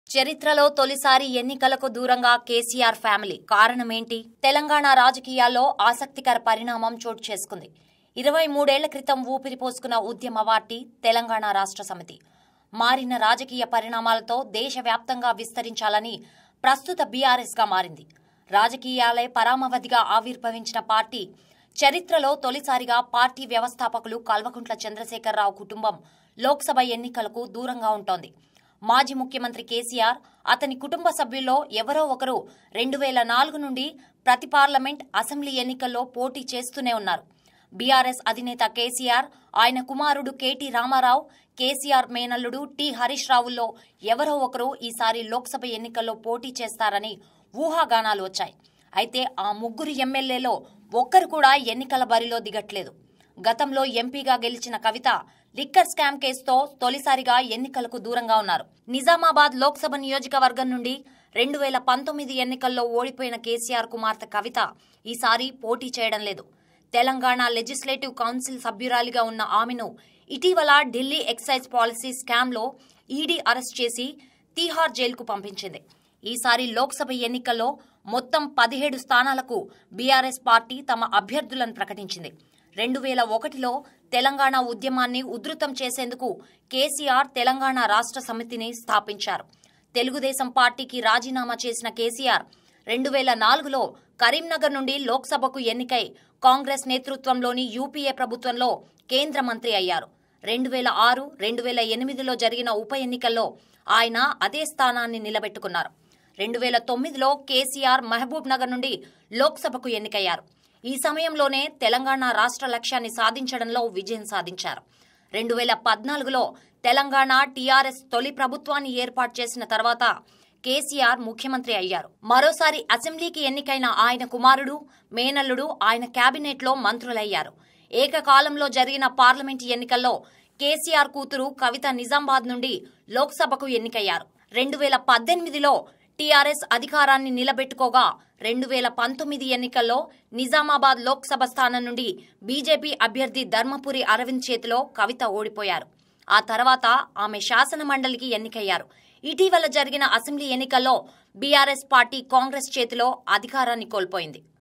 చరిత్రలో తొలిసారి ఎన్నికలకు దూరంగా కేసీఆర్ ఫ్యామిలీ. కారణమేంటి? తెలంగాణ రాజకీయాల్లో ఆసక్తికర పరిణామం చోటు చేసుకుంది. 23 ఏళ్ల క్రితం ఊపిరి పోసుకున్న ఉద్యమ పార్టీ తెలంగాణ రాష్ట్ర సమితి. మారిన రాజకీయ పరిణామాలతో దేశవ్యాప్తంగా విస్తరించాలని ప్రస్తుత బీఆర్ఎస్గా మారింది. రాజకీయాలే పరమావధిగా ఆవిర్భవించిన పార్టీ చరిత్రలో తొలిసారిగా పార్టీ వ్యవస్థాపకులు కల్వకుంట్ల చంద్రశేఖరరావు కుటుంబం లోక్సభ ఎన్నికలకు దూరంగా ఉంటోంది. మాజీ ముఖ్యమంత్రి కేసీఆర్, అతని కుటుంబ సభ్యుల్లో ఎవరో ఒకరు 2004 నుండి ప్రతి పార్లమెంట్, అసెంబ్లీ ఎన్నికల్లో పోటీ చేస్తూనే ఉన్నారు. బీఆర్ఎస్ అధినేత కేసీఆర్, ఆయన కుమారుడు కేటీ రామారావు, కేసీఆర్ మేనల్లుడు టి హరీష్ రావుల్లో ఎవరో ఒకరు ఈసారి లోక్సభ ఎన్నికల్లో పోటీ చేస్తారని ఊహాగానాలు వచ్చాయి. అయితే ఆ ముగ్గురు ఎమ్మెల్యేలో ఒక్కరు కూడా ఎన్నికల బరిలో దిగట్లేదు. గతంలో ఎంపీగా గెలిచిన కవిత లిక్కర్ స్కామ్ కేసుతో తొలిసారిగా ఎన్నికలకు దూరంగా ఉన్నారు. నిజామాబాద్ లోక్సభ నియోజకవర్గం నుండి 2019 ఎన్నికల్లో ఓడిపోయిన కేసీఆర్ కుమార్తె కవిత ఈసారి పోటీ చేయడం లేదు. తెలంగాణ లెజిస్లేటివ్ కౌన్సిల్ సభ్యురాలిగా ఉన్న ఆమెను ఇటీవల ఢిల్లీ ఎక్సైజ్ పాలసీ స్కామ్లో ఈడీ అరెస్ట్ చేసి తీహార్ జైలుకు పంపించింది. ఈసారి లోక్సభ ఎన్నికల్లో మొత్తం 17 స్థానాలకు బీఆర్ఎస్ పార్టీ తమ అభ్యర్థులను ప్రకటించింది. 2001లో తెలంగాణ ఉద్యమాన్ని ఉధృతం చేసేందుకు కేసీఆర్ తెలంగాణ రాష్ట్ర సమితిని స్థాపించారు. తెలుగుదేశం పార్టీకి రాజీనామా చేసిన కేసీఆర్ 2004లో కరీంనగర్ నుండి లోక్సభకు ఎన్నికై కాంగ్రెస్ నేతృత్వంలోని యూపీఏ ప్రభుత్వంలో కేంద్ర మంత్రి అయ్యారు. 2006, 2008లో జరిగిన ఉప ఎన్నికల్లో ఆయన అదే స్థానాన్ని నిలబెట్టుకున్నారు. 2009లో కేసీఆర్ మహబూబ్ నగర్ నుండి లోక్సభకు ఎన్నికయ్యారు. ఈ సమయంలోనే తెలంగాణ రాష్ట్ర లక్ష్యాన్ని సాధించడంలో విజయం సాధించారు. 2014లో తెలంగాణ టీఆర్ఎస్ తొలి ప్రభుత్వాన్ని ఏర్పాటు చేసిన తర్వాత కేసీఆర్ ముఖ్యమంత్రి అయ్యారు. మరోసారి అసెంబ్లీకి ఎన్నికైన ఆయన కుమారుడు, మేనల్లుడు ఆయన కేబినెట్లో మంత్రులయ్యారు. ఏకకాలంలో జరిగిన పార్లమెంటు ఎన్నికల్లో కేసీఆర్ కూతురు కవిత నిజామాబాద్ నుండి లోక్సభకు ఎన్నికయ్యారు. 2018లో టీఆర్ఎస్ అధికారాన్ని నిలబెట్టుకోగా 2019 ఎన్నికల్లో నిజామాబాద్ లోక్సభ స్థానం నుండి బీజేపీ అభ్యర్థి ధర్మపురి అరవింద్ చేతిలో కవిత ఓడిపోయారు. ఆ తర్వాత ఆమె శాసన మండలికి ఎన్నికయ్యారు. ఇటీవల జరిగిన అసెంబ్లీ ఎన్నికల్లో బీఆర్ఎస్ పార్టీ కాంగ్రెస్ చేతిలో అధికారాన్ని కోల్పోయింది.